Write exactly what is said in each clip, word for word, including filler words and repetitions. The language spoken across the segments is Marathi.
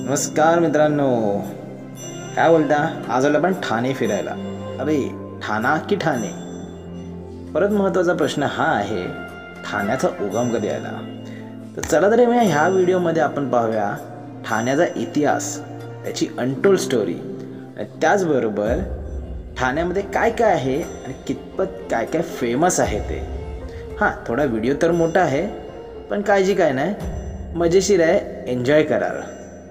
नमस्कार मित्रांनो, काय बोलता? आज आलो आपण ठाणे फिरायला. अरे ठाणा की ठाणे? परत महत्त्वाचा प्रश्न हा आहे, ठाण्याचा उगम कधी आला? तर चला तर मी ह्या व्हिडिओमध्ये आपण पाहूया ठाण्याचा इतिहास, त्याची अनटोल्ड स्टोरी, त्याचबरोबर ठाण्यामध्ये काय काय आहे आणि कितपत काय काय फेमस आहे ते. हां, थोडा व्हिडिओ तर मोठा आहे, पण काळजी काय नाही, मजेशीर आहे, एन्जॉय कराल.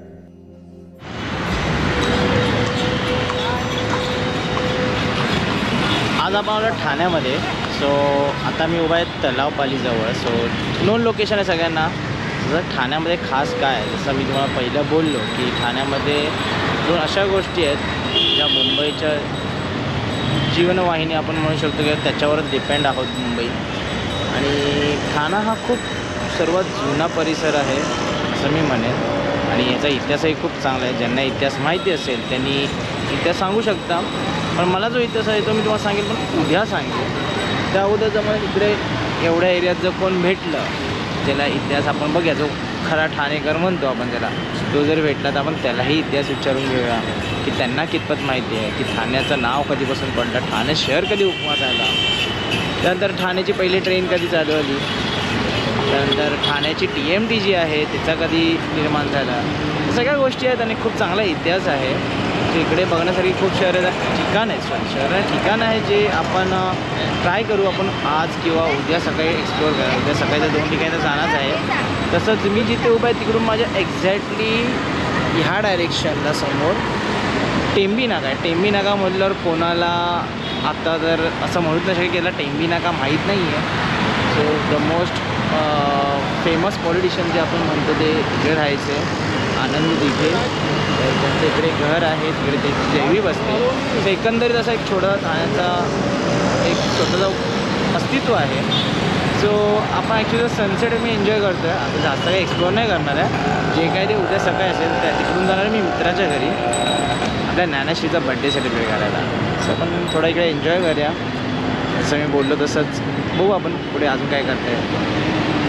आज आपण आलो ठाण्यामध्ये. सो आता मी उभा आहे तलावपालीजवळ. सो नोन लोकेशन आहे सगळ्यांना. जसं ठाण्यामध्ये खास काय आहे, जसं मी तुम्हाला पहिलं बोललो की ठाण्यामध्ये दोन अशा गोष्टी आहेत ज्या मुंबईच्या जीवनवाहिनी आपण म्हणू शकतो की त्याच्यावरच डिपेंड आहोत मुंबई. आणि ठाणा हा खूप सर्वात जुना परिसर आहे असं मी म्हणेन. आणि याचा इतिहासही खूप चांगला आहे. ज्यांना इतिहास माहिती असेल त्यांनी इतिहास सांगू शकता, पण मला जो इतिहास आहे तो मी तुम्हाला सांगेल, पण उद्या सांगेल. त्या उद्या जर मला इकडे एवढ्या एरियात जर कोण भेटलं ज्याला इतिहास आपण बघूया, जो खरा ठाणेकर म्हणतो आपण त्याला, तो जर भेटला तर आपण त्यालाही इतिहास विचारून घेऊया की त्यांना कितपत माहिती आहे की ठाण्याचं नाव कधीपासून पडलं, ठाणे शहर कधी उपमास आला, त्यानंतर ठाण्याची पहिली ट्रेन कधी चालू आली, त्यानंतर ठाण्याची टी एम टी जी आहे त्याचा कधी निर्माण झाला. सगळ्या गोष्टी आहेत आणि खूप चांगला इतिहास आहे. जे इकडे बघण्यासारखी खूप शहरं ठिकाण आहेत, सॉरी शहरं ठिकाण आहे जे आपण ट्राय करू आपण आज किंवा उद्या सकाळी एक्सप्लोअर करा. उद्या सकाळी तर दोन ठिकाणी तर जाणंच आहे. तसंच मी जिथे उभा आहे तिकडून माझ्या एक्झॅक्टली ह्या डायरेक्शनला समोर टेंबी नाका आहे. टेंबी नाका म्हटल्यावर कोणाला आता जर असं म्हणूच नाही शक्य केला टेंबी नाका माहीत नाही आहे. So the most famous politician जे आपण म्हणतो ते इकडे राहायचे, आनंद दिघे. त्यांचं इकडे घर आहे, तिकडे ते जैवी बसते. तर एकंदरीत असा एक छोटा ठाण्याचा एक स्वतःचं अस्तित्व आहे. सो आपण ॲक्च्युली सनसेट मी एन्जॉय करतो आहे. आता जास्त काही एक्सप्लोअर नाही करणार आहे. जे काय ते उद्या सकाळी असेल त्या तिकडून जाणार आहे मी मित्राच्या घरी आपल्या ज्ञानश्रीचा बड्डे सेलिब्रेट करायला. सो आपण थोडा इकडे एन्जॉय करूया. जसं मी बोललो तसंच बघू आपण पुढे अजून काय करता आहे.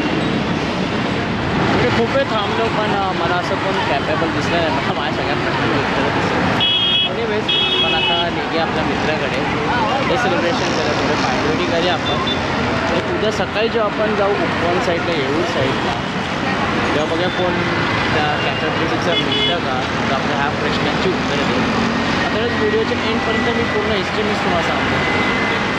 म्हणजे खूप वेळ थांबलो पण मला असं कोण कॅपेबल दिसलं नाही. मला माझ्या सगळ्या प्रश्नांची उत्तरं दिसलं. एनिवेज पण आता निघे आपल्या मित्राकडे, हे सेलिब्रेशन केलं, थोडं पायरोडी करूया आपण. तर उद्या सकाळी जेव्हा आपण जाऊ उपवन साईडला, येऊर साईडला, तेव्हा बघा कोण त्या कॅपेबिलिटीचं मिळतं का, तर आपल्या ह्या प्रश्नांची उत्तरं देईल. आता व्हिडिओच्या एंडपर्यंत मी पूर्ण हिस्ट्री मीच तुम्हाला सांगतो.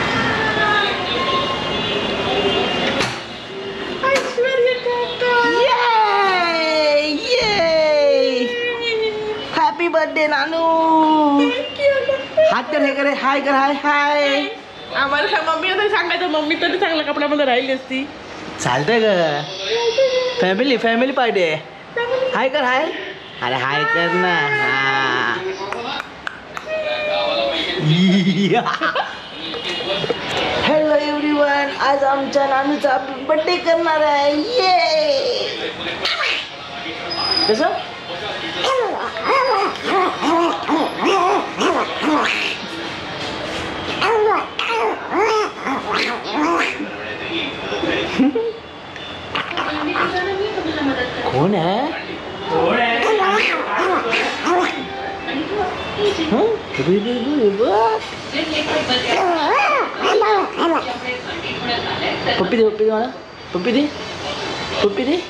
Happy birthday Nanu. हात कर, हे करे, हाय कर, हाय हाय. आम्हाला सांग मम्मी आता सांगायचं, मम्मी तरी चांगल्या कपड्यामध्ये राहिली असती. चालतंय का? फॅमिली फॅमिली पार्टी आहे. हाय कर, हाय. अरे हाय कर ना. हा हॅलो एव्हरीवन, आज आमच्या नानूचा बर्थडे करणार आहे. ये कसं कोण आहे? पप्पी दे, पप्पी दे मला, पप्पी दे, पप्पी दे.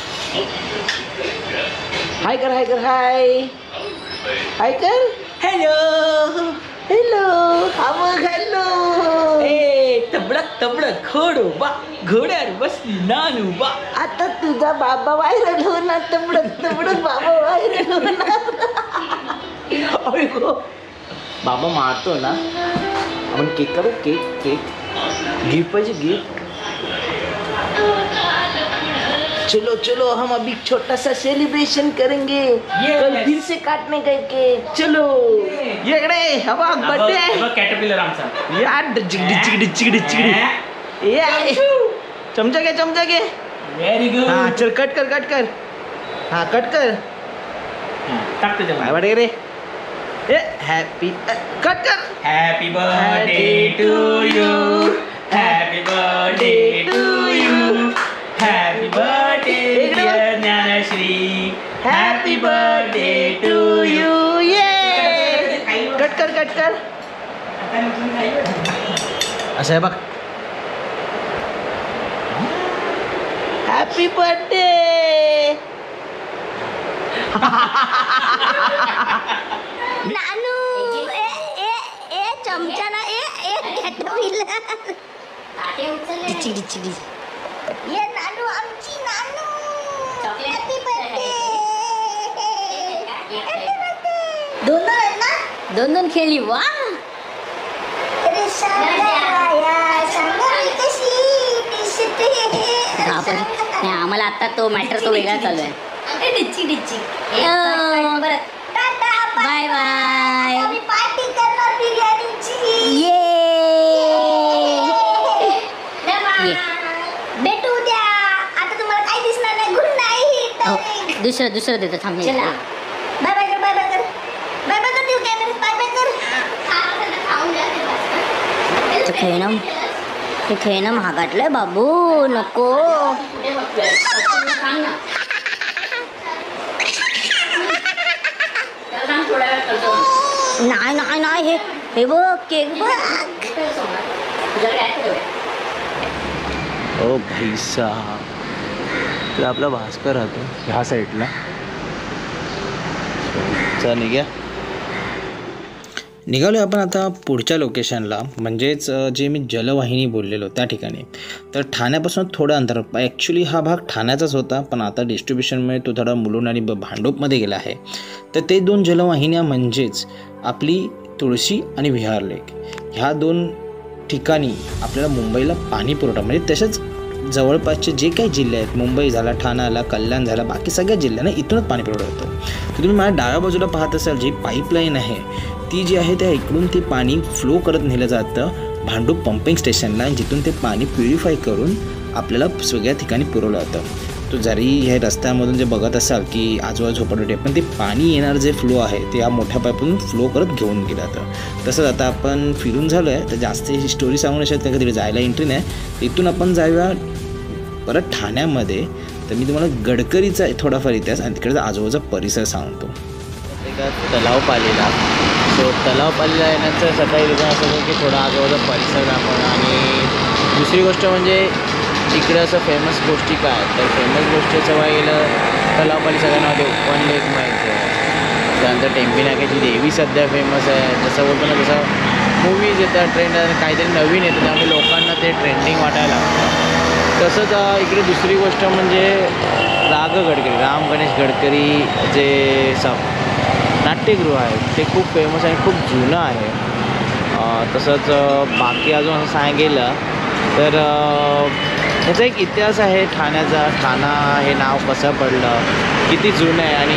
हाय कर, हाय कर, हाय हाय कर. हॅलो हॅलो, हा बघ हॅलो. ए तबडक तबडक घोडो बा, घोड्यावर बसली नानू बा. आता तुझा बाबा व्हायरल होणार, तबडक तबडक बाबा व्हायरल होणार. बाबा मारतो ना आपण. केक करू, केक केक गिफ्ट पाहिजे, गिफ्ट. चलो चलो हम अभी छोटा सा सेलिब्रेशन करेंगे. कल फिर से काटने गए केक. चलो ये इकडे हवा बर्थडे आहे. कॅटरपिलर आमचा यार डिचिक डिचिक डिचिक डिचिक. ये चमचा घे, चमचा घे. Very good. हां चल कट कर, कट कर. हां कट कर. टाक त्याच्या काय वाटे रे. ए हॅपी कट कर. Happy birthday to you, happy birthday to you, happy birthday Dnyanshree, happy birthday cut कर. असं आहे बघ. Happy birthday. नानू ए ए ए चमचा ना ए ए कॅटरपिलर डिची डिची डिची ये नानू आमची नानू हॅपी बर्थडे. दोन दोन आहेत ना. दोन दोन खेळली. वा अरे सांगा सांगा कशी दिसते. नाही आम्हाला आता तो मॅटर तो वेगळा चालू आहे. डिची डिची बाय बाय. पार्टी करणार बिर्याणीची. ये भेटू उद्या. आता तुम्हाला काही दिसणार नाही. Good night. दुसरं दुसरं देतो थांब. चला बाय बाय कर. बाय बाय कर. बाय बाय कर. देऊ कॅमेरा. बाय बाय कर. ते खेळणं ते खेळणं महागाटलंय बाबू. नको. नाही नाही नाही हे हे बघ केक बघ. ओ भाई साहब. तर आपला भास्कर राहतो ह्या साईडला. चल निघ्या. निघालो आपण आता पुढच्या लोकेशनला, म्हणजेच जे मी जलवाहिनी बोललेलो त्या ठिकाणी. तर ठाण्यापासून थोडं अंतर. ॲक्च्युली हा भाग ठाण्याचाच होता, पण आता डिस्ट्रीब्युशनमुळे तो थोडा मुलुंड आणि भांडूपमध्ये गेला आहे. तर ते दोन जलवाहिन्या म्हणजेच आपली तुळशी आणि विहार लेक, ह्या दोन ठिकाणी आपल्याला मुंबईला पाणी पुरवठा, म्हणजे तसेच जवळपासचे जे काही जिल्हे आहेत, मुंबई झाला, ठाणा आला, कल्याण झाला, बाकी सगळ्या जिल्ह्यांना इथूनच पाणी पुरवठा होतो. तर तुम्ही माझ्या डाव्या बाजूला पाहत असाल जी पाईपलाईन आहे ती जी आहे त्या इकडून ते पाणी फ्लो करत नेलं जातं भांडूप पंपिंग स्टेशनला, जिथून ते पाणी प्युरिफाय करून आपल्याला सगळ्या ठिकाणी पुरवलं जातं. तो जरी ह्या रस्त्यामधून जे बघत असाल की आजूबाजू झोपडपट्टी, पण ते पाणी येणार जे फ्लो आहे ते या मोठ्या पाईपमधून फ्लो करत घेऊन गेलं जातं. तसंच आता आपण फिरून झालो आहे, तर जास्त ही स्टोरी सांगू नाही शकत, तिकडे जायला एंट्री नाही. इथून आपण जाऊया परत ठाण्यामध्ये. तर मी तुम्हाला गडकरीचा थोडाफार इतिहास आणि तिकडचा आजूबाजूचा परिसर सांगतो. एका तलाव पालीला, सो तलाव पालीला येण्याचं सकाळी रिझन असं होतं की थोडा आजूबाजूचा परिसर दाखवणं. आणि दुसरी गोष्ट म्हणजे इकडे असं फेमस गोष्टी काय, तर फेमस गोष्टीचं व्हाय गेलं तलावपाली सगळ्यांना वन लेक माहिती आहे. त्यानंतर टेम्पी नाक्याची देवी सध्या फेमस आहे. जसं बोलतो ना तसं मूवीज येतात, ट्रेंड काहीतरी नवीन येतं, त्यामुळे लोकांना ते ट्रेंडिंग वाटायला लागतं. तसंच इकडे दुसरी गोष्ट म्हणजे राग गडकरी, राम गणेश गडकरी जे स नाट्यगृह आहे ते खूप फेमस आणि खूप जुनं आहे. तसंच बाकी अजून असं सांगेलं तर ह्याचा एक इतिहास आहे ठाण्याचा. ठाणा हे नाव कसं पडलं, किती जुनं आहे आणि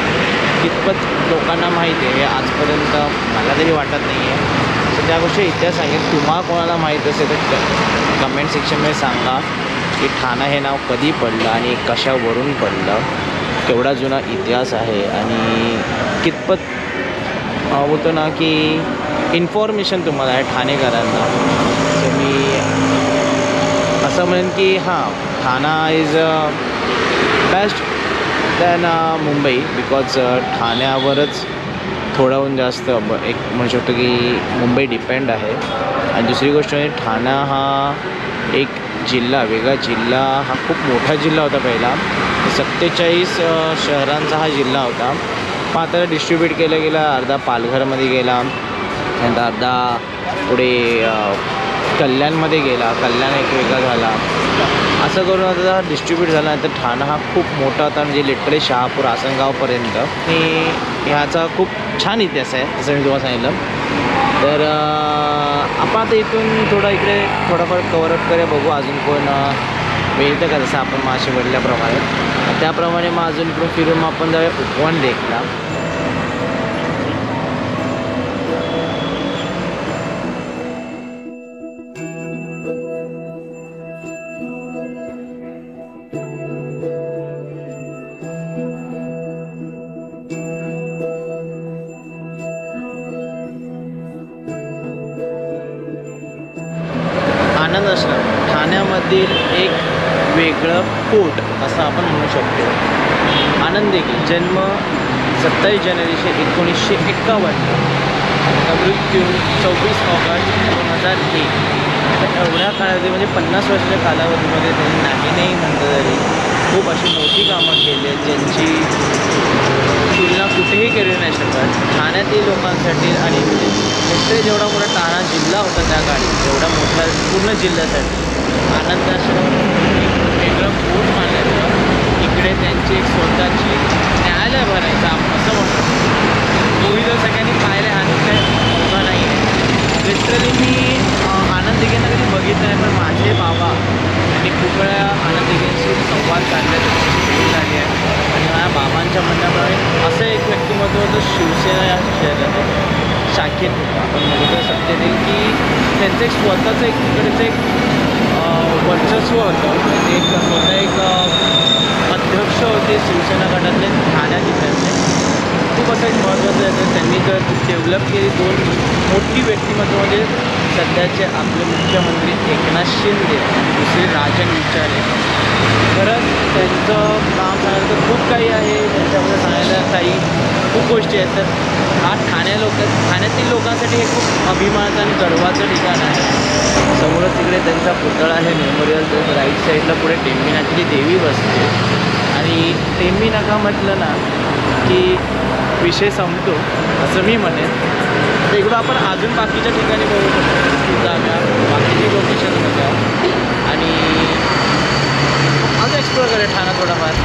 कितपत लोकांना माहिती आहे हे आजपर्यंत मला तरी वाटत नाही आहे. तर त्या गोष्टी इतिहास सांगेल. तुम्हाला कोणाला माहीत असेल तर कमेंट सेक्शनमध्ये सांगा की ठाणा हे नाव कधी पडलं आणि कशावरून पडलं, केवढा जुना इतिहास आहे आणि कितपत होतो ना की इन्फॉर्मेशन तुम्हाला आहे ठाणेकरांना. तर मी असं म्हणेन की हां, Thane is best than Mumbai, because ठाण्यावरच थोडाहून जास्त एक म्हणू शकतो की मुंबई डिपेंड आहे. आणि दुसरी गोष्ट म्हणजे ठाणा हा एक जिल्हा, वेगळा जिल्हा, हा खूप मोठा जिल्हा होता पहिला. सत्तेचाळीस शहरांचा हा जिल्हा होता, पण आता डिस्ट्रीब्यूट केलं गेला. अर्धा पालघरमध्ये गेला, नंतर अर्धा पुढे कल्याणमध्ये गेला, कल्याण एक वेगळा झाला. असं करून आता डिस्ट्रीब्यूट झाला. तर ठाणा हा खूप मोठा होता, म्हणजे लिटरली शहापूर आसनगावपर्यंत. आणि ह्याचा खूप छान इतिहास आहे जसं मी तुम्हाला सांगितलं. तर आपण आता इथून थोडा इकडे थोडाफार कवरअप करूया, बघू अजून कोण मिळतं का. जसं आपण मासे बोलल्याप्रमाणे त्याप्रमाणे मग अजून इकडून फिरून मग आपण जाऊया उपवन लेकला. आनंद आश्रम ठाण्यामधील एक वेगळं कोट असं आपण म्हणू शकतो. आनंद देखील जन्म सत्तावीस जानेवारी एकोणीसशे एक्कावन्न त्याचा मृत्यू चोवीस ऑगस्ट दोन हजार एक. तर एवढ्या काळामध्ये म्हणजे पन्नास वर्षाच्या कालावधीमध्ये त्यांनी नाही नाही म्हणतं तरी खूप अशी मोठी कामं केली आहेत ज्यांची तुलना कुठेही केली नाही शकत. ठाण्यातील लोकांसाठी आणि म्हणजे जेवढा मोठा ठाणा जिल्हा होता त्या काळी एवढा मोठ्या पूर्ण जिल्ह्यासाठी आनंद आश्रम एक वेगळं बोट मानलं. इकडे त्यांची एक स्वतःची न्यायालय भरायचं असं म्हणतो. मूवी जर सगळ्यांनी पाहिले हा काय मोठा नाही आहे. लिटरली मी आनंद दिघेंना कधी बघितलं नाही, पण माझे बाबा यांनी खूप वेळा आनंद दिघेंशी संवाद काढले झाली आहे. आणि माझ्या बाबांच्या म्हणण्याप्रमाणे असं एक व्यक्तिमत्व होतं शिवसेना या शहरात शाखेत होतं. आपण बघितलं सत्य देईल की त्यांचं एक स्वतःचं एक तिकडचं एक वर्चस्व होतं. म्हणजे एक स्वतः एक अध्यक्ष होते शिवसेना गटातले ठाण्या जिल्ह्यातले. खूप असं एक महत्त्वाचं आहे. त्यांनी जर डेव्हलप केली दोन मोठी व्यक्तिमत्व म्हणजे सध्याचे आपले मुख्यमंत्री एकनाथ शिंदे आणि दुसरे राजन विचारे. खरंच त्यांचं काम सांगायला तर खूप काही आहे, त्यांच्यामध्ये सांगायला काही खूप गोष्टी आहेत. तर हा ठाण्या लोक ठाण्यातील लोकांसाठी हे खूप अभिमानाचं आणि गर्वाचं ठिकाण आहे. समोरच तिकडे त्यांचा पुतळा आहे मेमोरियल. तर राईट साईडला पुढे टेंबी नाकाची देवी बसते. आणि टेंबी नाका म्हटलं ना की विषय संपतो असं मी म्हणेन. तर इकडं आपण अजून बाकीच्या ठिकाणी बघू शकतो जागा बाकीची लोकेशन बघा आणि अजून एक्सप्लोअर करूया ठाणा थोडाफार.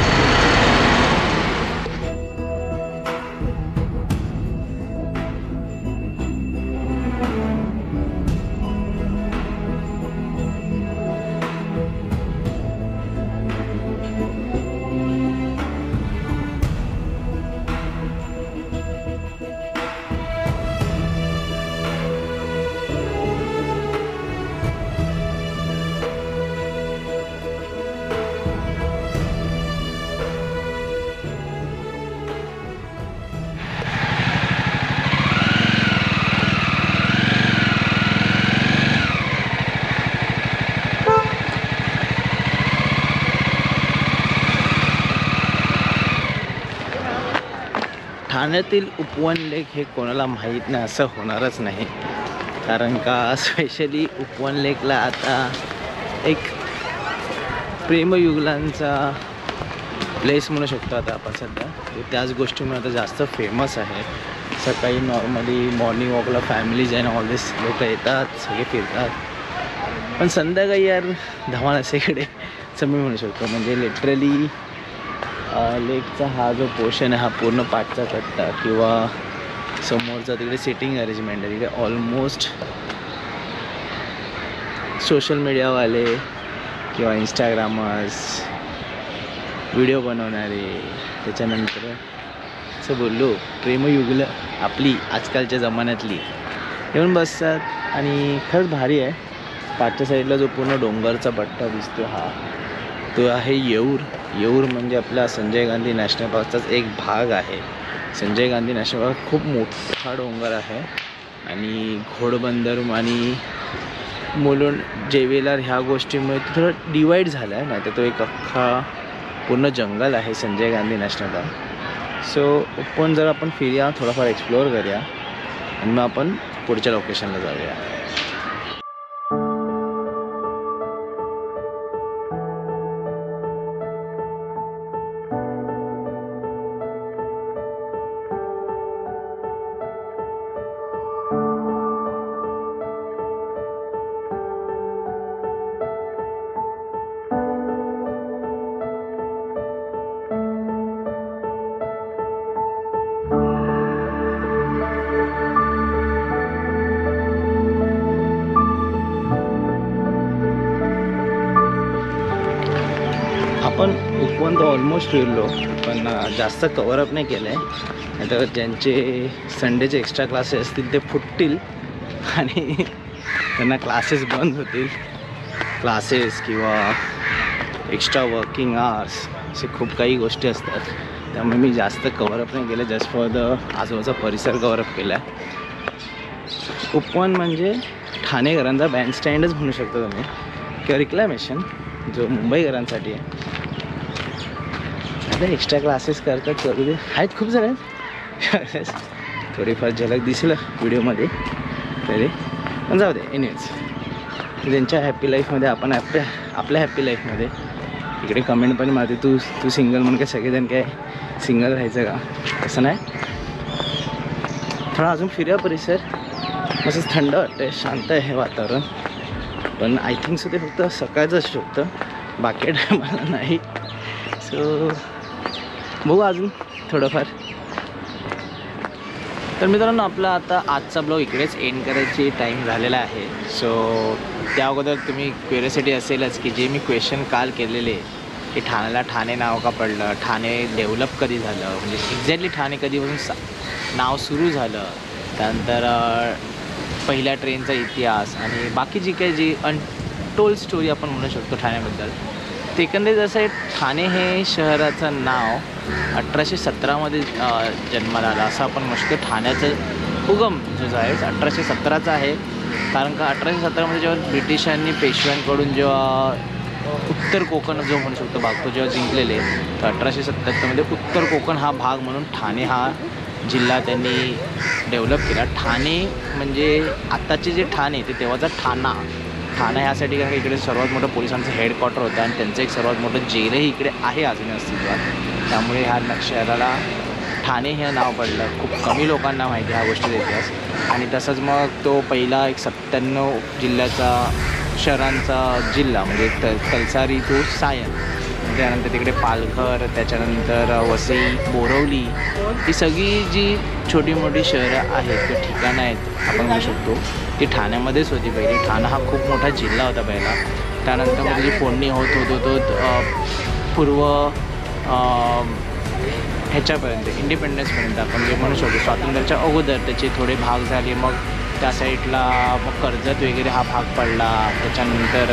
ठाण्यातील उपवन लेक हे कोणाला माहीत नाही असं होणारच नाही. कारण का स्पेशली उपवन लेकला आता एक प्रेमयुगलांचा प्लेस म्हणू शकतो आता आपण सध्या. त्याच गोष्टीमुळे आता जास्त फेमस आहे. सकाळी नॉर्मली मॉर्निंग वॉकला फॅमिलीज आहे ना ऑलवेज लोक येतात, सगळे फिरतात. पण संध्याकाळी यार धमाल असे इकडे असं मी म्हणू शकतो. म्हणजे लिटरली लेकचा हा जो पोर्शन आहे हा पूर्ण पाठचा कट्टा किंवा समोरचा तिकडे सिटिंग अरेंजमेंट आहे. तिकडे ऑलमोस्ट सोशल मीडियावाले किंवा इंस्टाग्रामर्स व्हिडिओ बनवणारे त्याच्यानंतर असं बोललो प्रेमयुगलं आपली आजकालच्या जमान्यातली येऊन बसतात. आणि खरंच भारी आहे. पाठच्या साईडला जो पूर्ण डोंगरचा पट्टा दिसतो हा तो आहे येऊर. येऊर म्हणजे आपला संजय गांधी नॅशनल पार्कचाच एक भाग आहे. संजय गांधी नॅशनल पार्क खूप मोठा डोंगर आहे आणि घोडबंदर आणि मुलुंड जेवेलार ह्या गोष्टीमुळे तो थोडं डिवाईड झाला आहे. नाही तर तो एक अख्खा पूर्ण जंगल आहे Sanjay Gandhi national park. So Upvan जर आपण फिरूया थोडाफार एक्सप्लोअर करूया आणि मग आपण पुढच्या लोकेशनला जाऊया. आपण उपवन तर ऑलमोस्ट फिरलो पण जास्त कवरअप नाही केलं आहे. नाही तर ज्यांचे संडेचे एक्स्ट्रा क्लासेस असतील ते फुटतील आणि त्यांना क्लासेस बंद होतील. क्लासेस किंवा एक्स्ट्रा वर्किंग आवर्स असे खूप काही गोष्टी असतात. त्यामुळे मी जास्त कवरअप नाही केलं. जस्ट फॉर द आजूबाजूचा परिसर कवरअप केला आहे. उपवन म्हणजे ठाणेकरांचा बँडस्टँडच म्हणू शकतो तुम्ही किंवा रिक्लामेशन जो मुंबईकरांसाठी आहे. आता एक्स्ट्रा क्लासेस करतात करू दे आहेत खूप जण आहेत. थोडीफार झलक दिसेल व्हिडिओमध्ये तरी, पण जाऊ दे. एनिवेज, त्यांच्या हॅपी लाईफमध्ये आपण आपल्या आपल्या हॅपी लाईफमध्ये. इकडे कमेंट पण मारते तू तू सिंगल म्हणून काय सगळेजण काय सिंगल राहायचं का? असं नाही. थोडा अजून फिरूया परिसर. मस्त थंड वाटतं, शांत आहे वातावरण. पण आय थिंक सो ते फक्त सकाळचं असू शकतं, बाकी टायमाला नाही. सो बघू अजून थोडंफार. तर मित्रांनो, आपला आता आजचा ब्लॉग इकडेच एंड करायची टाईम झालेला आहे. सो त्या अगोदर तुम्ही क्युरियोसिटी असेलच की जे मी क्वेश्चन काल केलेले की ठाण्याला ठाणे नाव का पडलं, ठाणे डेव्हलप कधी झालं, म्हणजे एक्झॅक्टली ठाणे कधीपासून सा नाव सुरू झालं, त्यानंतर पहिल्या ट्रेनचा इतिहास आणि बाकी जी काही जी अनटोल्ड स्टोरी आपण म्हणू शकतो ठाण्याबद्दल. ते एकंदरीत असं आहे, ठाणे हे शहराचं नाव अठराशे सतरामध्ये जन्माला आलं असं आपण म्हणू शकतो. ठाण्याचं उगम जो आहे अठराशे सतराचा आहे, कारण का अठराशे सतरामध्ये जेव्हा ब्रिटिशांनी पेशव्यांकडून जेव्हा उत्तर कोकण जो म्हणू शकतो भाग तो जेव्हा जिंकलेले, तर अठराशे सत्त्याहत्तरमध्ये उत्तर कोकण हा भाग म्हणून ठाणे हा जिल्हा त्यांनी डेव्हलप केला. ठाणे म्हणजे आत्ताचे जे ठाणे ते तेव्हाचा ठाणा. ठाणा ह्यासाठी कारण इकडे सर्वात मोठं पोलिसांचं हेडक्वार्टर होतं आणि त्यांचं एक सर्वात मोठं जेलही इकडे आहे अजूनही अस्तित्वात. त्यामुळे ह्या शहराला ठाणे हे नाव पडलं. खूप कमी लोकांना माहिती ह्या गोष्टीचा इतिहास. आणि तसंच मग तो पहिला एक सत्त्याण्णव जिल्ह्याचा शहरांचा जिल्हा म्हणजे त तलसारी टू सायन, त्यानंतर तिकडे पालघर, त्याच्यानंतर वसई, बोरवली, ही सगळी जी छोटी मोठी शहरं आहेत ते ठिकाणं आहेत आपण म्हणू शकतो ती ठाण्यामध्येच होती पहिली. ठाणा हा खूप मोठा जिल्हा होता पहिला. त्यानंतर मग जी फोडणी होत होतो तो पूर्व ह्याच्यापर्यंत इंडिपेंडन्सपर्यंत आपण जे म्हणू शकतो स्वातंत्र्याच्या अगोदर त्याचे थोडे भाग झाले. मग त्या साईडला मग कर्जत वगैरे हा भाग पडला. त्याच्यानंतर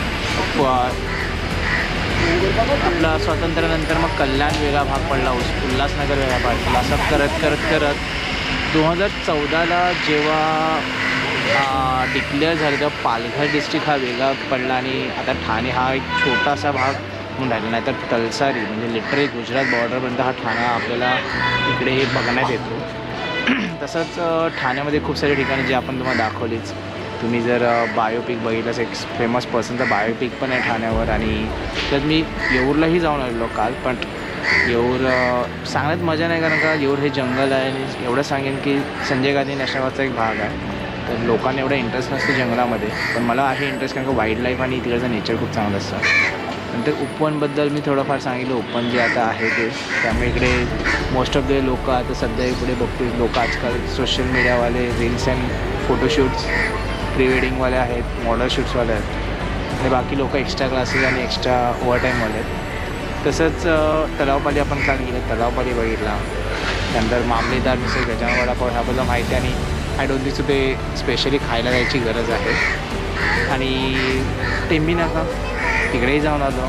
आपला स्वातंत्र्यानंतर मग कल्याण वेगळा भाग पडला, उल्हासनगर वेगळा भाग पडला. असं करत करत करत दोन हजार चौदाला जेव्हा डिक्लेअर झालं तेव्हा पालघर डिस्ट्रिक्ट हा वेगळा पडला आणि आता ठाणे हा एक छोटासा भाग म्हणून राहिला. नाही तर तलसारी म्हणजे लिटरली गुजरात बॉर्डरपर्यंत हा ठाणा आपल्याला इकडे बघण्यात येतो. तसंच ठाण्यामध्ये खूप सारे ठिकाणे जे आपण तुम्हाला दाखवलीच. तुम्ही जर बायोपिक बघितलंच, एक फेमस पर्सनचा बायोपिक पण आहे ठाण्यावर. आणि त्यात मी येऊरलाही जाऊन आलेलो काल, पण येऊर सांगण्यात मजा नाही कारण का येऊर हे जंगल आहे. आणि एवढं सांगेन की संजय गांधी नॅशनल पार्कचा एक भाग आहे, तर लोकांना एवढा इंटरेस्ट नसतो जंगलामध्ये, पण मला आहे इंटरेस्ट कारण का वाईल्ड लाईफ आणि तिकडचं नेचर खूप चांगलं असतं. नंतर उपवनबद्दल मी थोडंफार सांगितलं. उपवन जे आता आहे ते, त्यामुळे इकडे मोस्ट ऑफ द लोक आता सध्या इकडे बघतो लोक आजकाल सोशल मीडियावाले रील्स अँड फोटोशूट्स, प्री वेडिंगवाले आहेत, मॉडल शूट्सवाले आहेत आणि बाकी लोक एक्स्ट्रा क्लासेस आणि एक्स्ट्रा ओव्हर टाईमवाले आहेत. तसंच तलावपाली आपण काल गेलं, तलावपाली बघितला. त्यानंतर मामलेदार मिसळ गजानन वडापाव ह्याबद्दल माहिती आणि आय डोंट थिंक सो ते स्पेशली खायला जायची गरज आहे. आणि टेंबी नाका तिकडेही जाऊन आलो.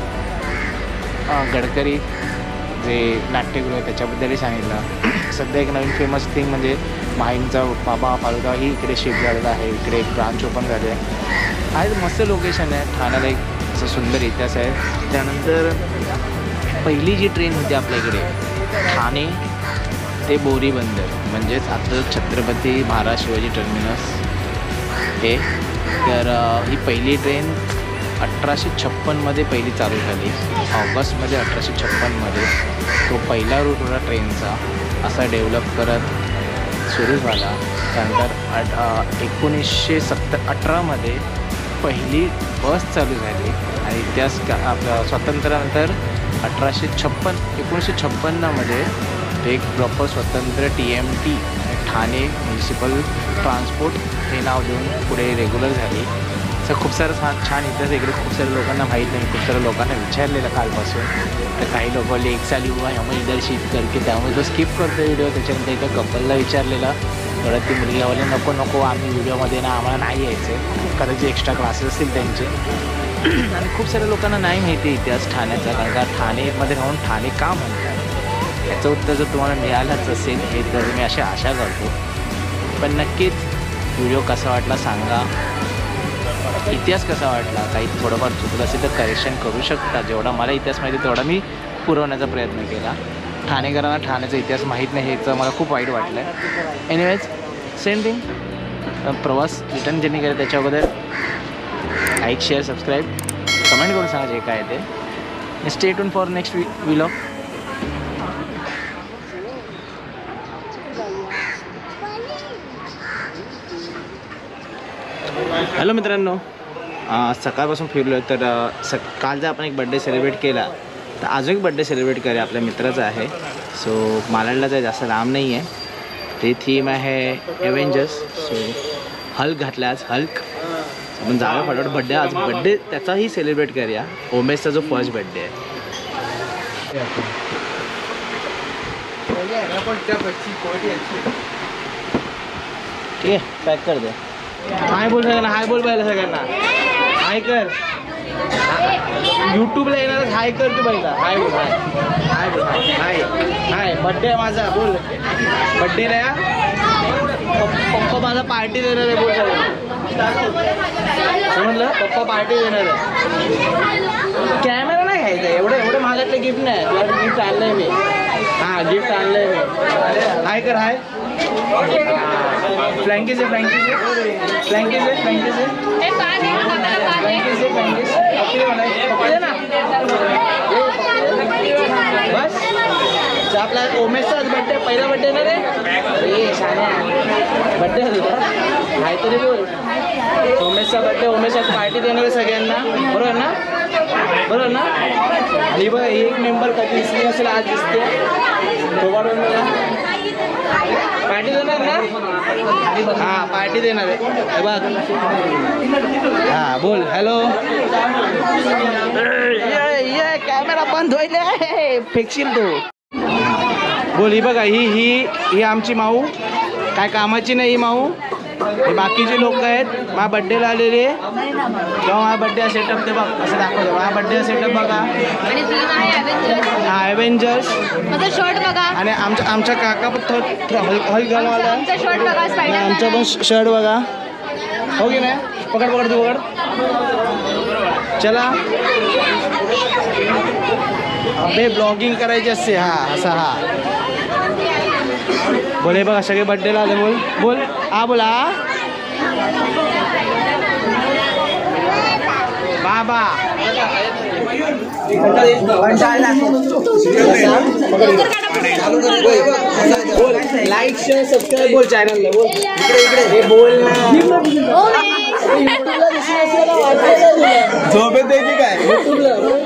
गडकरी जे नाट्यगृह आहे त्याच्याबद्दलही सांगितलं. सध्या एक नवीन फेमस थिंग म्हणजे माहीमचा बाबा फालुदा ही इकडे शिफ्ट झालेला आहे, इकडे एक ब्रांच ओपन झाले आहे. आहे मस्त लोकेशन आहे. ठाण्याला एक असं सुंदर इतिहास आहे. त्यानंतर पहिली जी ट्रेन होती आपल्या इकडे ठाणे ते बोरी बंदर म्हणजेच आता छत्रपती महाराज शिवाजी टर्मिनस हे, तर ही पहिली ट्रेन अठराशे छप्पनमध्ये पहिली चालू झाली. ऑगस्टमध्ये अठराशे छप्पनमध्ये तो पहिला रूट होता ट्रेनचा, असा डेव्हलप करत सुरू झाला. त्यानंतर अ एकोणीसशे सत्तर अठरामध्ये पहिली बस चालू झाली आणि इतिहास का आपल्या स्वातंत्र्यानंतर अठराशे छप्पन एकोणीसशे छप्पन्नमध्ये ते एक प्रॉपर स्वतंत्र T M T Thane municipal transport हे नाव देऊन पुढे रेग्युलर झाली. असं खूप सारं छान छान इतिहास इकडे खूप साऱ्या लोकांना माहीत नाही. खूप साऱ्या लोकांना विचारलेलं कालपासून, तर काही लोक बोलले एक साल हुआ है हमें इधर शिफ्ट करके, त्यामुळे तो स्किप करतो व्हिडिओ. त्याच्यानंतर एका कपलला विचारलेला, परत ती मुलगी आवडली नको नको आम्ही व्हिडिओमध्ये ना आम्हाला नाही यायचं, कदाचित एक्स्ट्रा क्लासेस असतील त्यांचे. आणि खूप साऱ्या लोकांना नाही माहिती इतिहास ठाण्याचा, कारण का ठाणेमध्ये राहून ठाणे का म्हणतात याचं उत्तर जर तुम्हाला मिळालंच असेल हे तर मी अशी आशा करतो. पण नक्कीच व्हिडिओ कसा वाटला सांगा, इतिहास कसा वाटला, काही थोडंफार चुकलं असेल तर करेक्शन करू शकता. जेवढा मला इतिहास माहिती तेवढा मी पुरवण्याचा प्रयत्न केला. ठाणेकरांना ठाण्याचा इतिहास माहीत नाही हेचं मला खूप वाईट वाटलं आहे. एनिवेज सेम थिंग, प्रवास रिटर्न ज्यांनी केलं त्याच्या अगोदर लाईक शेअर सबस्क्राईब कमेंट करून सांगा जे काय ते. Stay tune for next vlog. Hello मित्रांनो, सकाळपासून फिरलो आहे. तर स काल जर आपण एक बड्डे सेलिब्रेट केला तर अजून एक बड्डे सेलिब्रेट करूया. आपल्या मित्राचा आहे. सो मालाडला तर जास्त लांब नाही आहे. ते थीम आहे एव्हेंजर्स. सो हल्क घातला आज, हल्क. आपण जाऊया फटाफट. बड्डे आज बड्डे त्याचाही सेलिब्रेट करूया. ओमेशचा जो फर्स्ट बड्डे आहे. ठीक आहे, पॅक कर दे. हाय बोल सगळ्यांना, हाय बोल पहिला सगळ्यांना, हाय कर. यूट्यूबला येणारच हाय कर तू पहिला. हाय बोल, हाय हाय बोल, हाय हाय. बड्डे आहे माझा, बोल. बड्डे नाही पप्पा माझा पार्टी देणार आहे, बोल समजलं. पप्पा पार्टी देणार आहे. कॅमेरा नाही घ्यायचा, एवढं एवढं महागातलं गिफ्ट नाही. तुला गिफ्ट आणलंय मी. हां गिफ्ट आणलंय मी. हाय कर, हाय. फ्लँकीज आहे, फ्लँकीज आहे, फ्लँकीज आहे, फ्लँकीज आहे, फ्लँकीज आहे, फ्लँकीज. बस आपला ओमेशचाच बड्डे, पहिला बड्डे ना रे. अरे शाण्या बड्डे तुझा काहीतरी बोल. ओमेशचा बड्डे, ओमेशच पार्टी देणार आहे सगळ्यांना, बरोबर ना, बरोबर ना. आणि बघ एक मेंबर कधी दिसली असेल आज दिसते. थोबाड पार्टी देणार ना. हां पार्टी देणार आहे बघ. हां बोल हॅलो. ये कॅमेरा बंद होईल, फेकशील तू. बोल. ही बघा, ही ही ही आमची माऊ, काय कामाची नाही ही माऊ. हे बाकीचे लोक आहेत. माझ्या बड्डेला आलेले. तेव्हा माझा बड्डे सेटअप ते बघ असं दाखवतो. माझा बड्डे सेटअप बघा. हा एव्हेंजर्स. माझा शर्ट बघा. आणि आमच्या आमच्या काका पण हल्क घालवाला. आमचा शर्ट बघा, स्पायडरमॅन. आमचा पण शर्ट बघा. हो की नाही. पकड पकड तू पकड. चला अबे ब्लॉगिंग करायची असते. हा असा हा बोले बघा सगळे बड्डेला आले. बोल बोल हा बोला. बाबा लाईक शेअर सबस्क्राईब बोल चॅनलला. बोल इकडे इकडे बोल ना. झोपेत द्यायची काय.